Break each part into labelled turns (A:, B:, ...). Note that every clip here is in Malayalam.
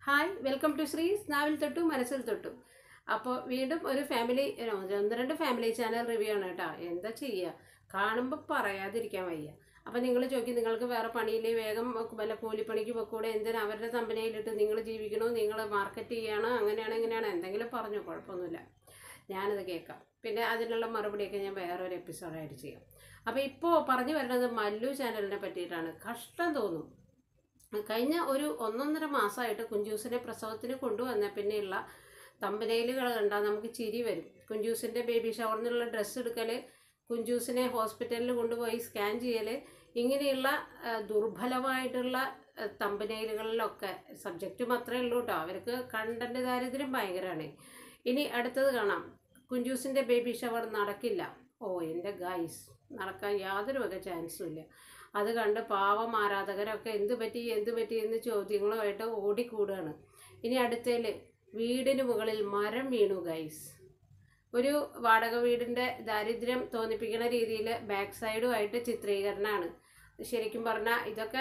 A: ഹായ് വെൽക്കം ടു ശ്രീസ് നാവിൽ തൊട്ടു മനസ്സിൽ തൊട്ടു. അപ്പോൾ വീണ്ടും ഒരു ഫാമിലി ഒന്ന് രണ്ട് ഫാമിലി ചാനൽ റിവ്യൂ ആണ് കേട്ടോ. എന്താ ചെയ്യുക, കാണുമ്പോൾ പറയാതിരിക്കാൻ വയ്യ. അപ്പോൾ നിങ്ങൾ ചോദിക്കും, നിങ്ങൾക്ക് വേറെ പണിയില്ലേ, വേഗം വല്ല കൂലിപ്പണിക്ക് പൊക്കൂടെ, എന്തിനാ അവരുടെ കമ്പനിയിലിട്ട് നിങ്ങൾ ജീവിക്കണോ, നിങ്ങൾ മാർക്കറ്റ് ചെയ്യണോ, അങ്ങനെയാണ് ഇങ്ങനെയാണ് എന്തെങ്കിലും പറഞ്ഞു, കുഴപ്പമൊന്നുമില്ല, ഞാനത് കേൾക്കാം. പിന്നെ അതിനുള്ള മറുപടിയൊക്കെ ഞാൻ വേറൊരു എപ്പിസോഡായിട്ട് ചെയ്യാം. അപ്പോൾ ഇപ്പോൾ പറഞ്ഞു വരുന്നത് മല്ലു ചാനലിനെ പറ്റിയിട്ടാണ്. കഷ്ടം തോന്നും. കഴിഞ്ഞ ഒരു 1.5 മാസമായിട്ട് കുഞ്ചൂസിനെ പ്രസവത്തിന് കൊണ്ടുവന്ന പിന്നെയുള്ള തമ്പനയിലുകൾ കണ്ടാൽ നമുക്ക് ചിരി വരും. കുഞ്ചൂസിൻ്റെ ബേബി ഷവറിനുള്ള ഡ്രസ്സ് എടുക്കൽ, കുഞ്ചൂസിനെ ഹോസ്പിറ്റലിൽ കൊണ്ടുപോയി സ്കാൻ ചെയ്യൽ, ഇങ്ങനെയുള്ള ദുർബലമായിട്ടുള്ള തമ്പനയിലുകളിലൊക്കെ സബ്ജക്റ്റ് മാത്രമേ ഉള്ളൂ കേട്ടോ. അവർക്ക് കണ്ടന്റ് ദാരിദ്ര്യം ഭയങ്കരമാണ്. ഇനി അടുത്തത് കാണാം, കുഞ്ചൂസിൻ്റെ ബേബി ഷവർ നടക്കില്ല. ഓ എൻ്റെ ഗൈസ്, നടക്കാൻ യാതൊരു വക ചാൻസും ഇല്ല. അത് കണ്ട് പാവം ആരാധകരൊക്കെ എന്ത് പറ്റി എന്ന് ചോദ്യങ്ങളുമായിട്ട് ഓടിക്കൂടുകയാണ്. ഇനി അടുത്തതിൽ വീടിന് മുകളിൽ മരം വീണു ഗൈസ്. ഒരു വാടക വീടിൻ്റെ ദാരിദ്ര്യം തോന്നിപ്പിക്കുന്ന രീതിയിൽ ബാക്ക് സൈഡുമായിട്ട് ചിത്രീകരണമാണ്. ശരിക്കും പറഞ്ഞാൽ ഇതൊക്കെ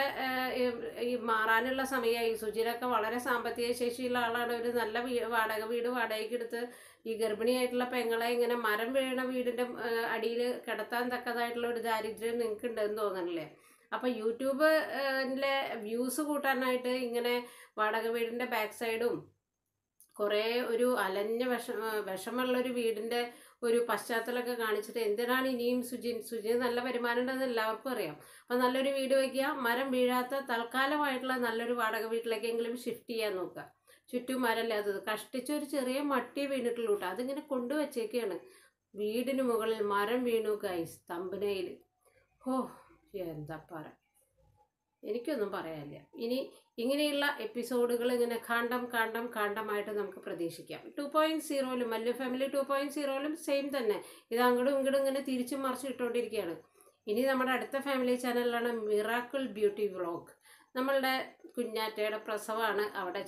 A: ഈ മാറാനുള്ള സമയമായി. സുജിനൊക്കെ വളരെ സാമ്പത്തിക ശേഷിയുള്ള ആളാണ്. ഒരു നല്ല വാടക വീട് വാടകയ്ക്ക് എടുത്ത് ഈ ഗർഭിണിയായിട്ടുള്ള പെങ്ങളെ ഇങ്ങനെ മരം വീണ വീടിൻ്റെ അടിയിൽ കിടത്താൻ തക്കതായിട്ടുള്ള ഒരു ദാരിദ്ര്യം നിങ്ങൾക്ക് ഉണ്ടെന്ന് തോന്നണില്ലേ? അപ്പോൾ യൂട്യൂബിലെ വ്യൂസ് കൂട്ടാനായിട്ട് ഇങ്ങനെ വാടക വീടിൻ്റെ ബാക്ക് സൈഡും കുറേ ഒരു അലഞ്ഞ വിഷമുള്ളൊരു വീടിൻ്റെ ഒരു പശ്ചാത്തലമൊക്കെ കാണിച്ചിട്ട് എന്തിനാണ് ഇനിയും സുജിന് നല്ല വരുമാനം ഉണ്ടെന്ന് എല്ലാവർക്കും അറിയാം. അപ്പോൾ നല്ലൊരു വീട് വയ്ക്കുക, മരം വീഴാത്ത തൽക്കാലമായിട്ടുള്ള നല്ലൊരു വാടക വീട്ടിലേക്കെങ്കിലും ഷിഫ്റ്റ് ചെയ്യാൻ നോക്കുക. ചുറ്റും മരമില്ലാത്തത് കഷ്ടിച്ചൊരു ചെറിയ മട്ടി വീണിട്ടുള്ളൂ കേട്ടോ. അതിങ്ങനെ കൊണ്ടുവച്ചേക്കാണ്. വീടിന് മുകളിൽ മരം വീണു ഗൈസ്, തമ്പനയിൽ. ഹോ എന്താ പറ, എനിക്കൊന്നും പറയാനില്ല. ഇനി ഇങ്ങനെയുള്ള എപ്പിസോഡുകൾ ഇങ്ങനെ കാണ്ടമായിട്ട് നമുക്ക് പ്രതീക്ഷിക്കാം. 2.0ലും മല്ലു ഫാമിലി 2.0ലും സെയിം തന്നെ. ഇത് അങ്ങോട്ടും ഇങ്ങോട്ടും ഇങ്ങനെ തിരിച്ചും മറിച്ച് ഇട്ടുകൊണ്ടിരിക്കുകയാണ്. ഇനി നമ്മുടെ അടുത്ത ഫാമിലി ചാനലിലാണ് മിറാക്കിൾ ബ്യൂട്ടി വ്ളോഗ്. നമ്മളുടെ കുഞ്ഞാറ്റയുടെ പ്രസവമാണ്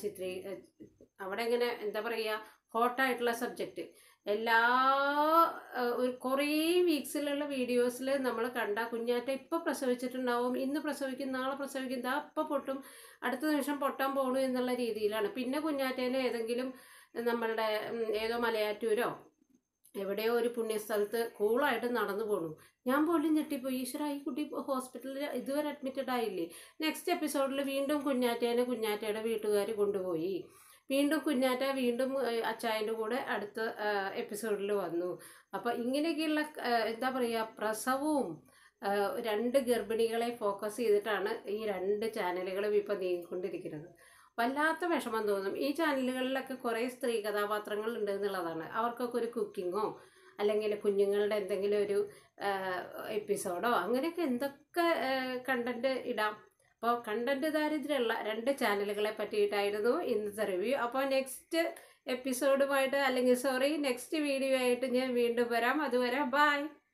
A: അവിടെ ഇങ്ങനെ എന്താ പറയുക, ഹോട്ടായിട്ടുള്ള സബ്ജക്റ്റ്. കുറേ വീക്സിലുള്ള വീഡിയോസിൽ നമ്മൾ കണ്ട കുഞ്ഞാറ്റ ഇപ്പോൾ പ്രസവിച്ചിട്ടുണ്ടാവും, ഇന്ന് പ്രസവിക്കും, നാളെ പ്രസവിക്കും, ദാ ഇപ്പോൾ പൊട്ടും, അടുത്ത നിമിഷം പൊട്ടാൻ പോകണു എന്നുള്ള രീതിയിലാണ്. പിന്നെ കുഞ്ഞാറ്റേനെ ഏതെങ്കിലും നമ്മളുടെ ഏതോ മലയാറ്റൂരോ എവിടെയോ ഒരു പുണ്യസ്ഥലത്ത് കൂളായിട്ട് നടന്നു പോകണു. ഞാൻ പോലും ഞെട്ടിപ്പോയി, ഈശ്വര ഈ കുട്ടി ഹോസ്പിറ്റലിൽ ഇതുവരെ അഡ്മിറ്റഡ് ആയില്ലേ. നെക്സ്റ്റ് എപ്പിസോഡിൽ വീണ്ടും കുഞ്ഞാറ്റയുടെ വീട്ടുകാർ കൊണ്ടുപോയി. വീണ്ടും കുഞ്ഞാറ്റ വീണ്ടും അച്ചായൻ്റെ കൂടെ അടുത്ത എപ്പിസോഡിൽ വന്നു. അപ്പോൾ ഇങ്ങനെയൊക്കെയുള്ള എന്താ പറയുക, പ്രസവവും 2 ഗർഭിണികളെ ഫോക്കസ് ചെയ്തിട്ടാണ് ഈ 2 ചാനലുകളും ഇപ്പോൾ നീങ്ങിക്കൊണ്ടിരിക്കുന്നത്. വല്ലാത്ത വിഷമം തോന്നും. ഈ ചാനലുകളിലൊക്കെ കുറേ സ്ത്രീ കഥാപാത്രങ്ങൾ ഉണ്ട് എന്നുള്ളതാണ്. അവർക്കൊക്കെ ഒരു കുക്കിങ്ങോ അല്ലെങ്കിൽ കുഞ്ഞുങ്ങളുടെ എന്തെങ്കിലും ഒരു എപ്പിസോഡോ അങ്ങനെയൊക്കെ എന്തൊക്കെ കണ്ടന്റ് ഇടാം. അപ്പോൾ കണ്ടന്റ് ദാരിദ്ര്യമുള്ള 2 ചാനലുകളെ പറ്റിയിട്ടായിരുന്നു ഇന്നത്തെ റിവ്യൂ. അപ്പോൾ നെക്സ്റ്റ് എപ്പിസോഡുമായിട്ട് നെക്സ്റ്റ് വീഡിയോ ആയിട്ട് ഞാൻ വീണ്ടും വരാം. അതുവരെ ബൈ.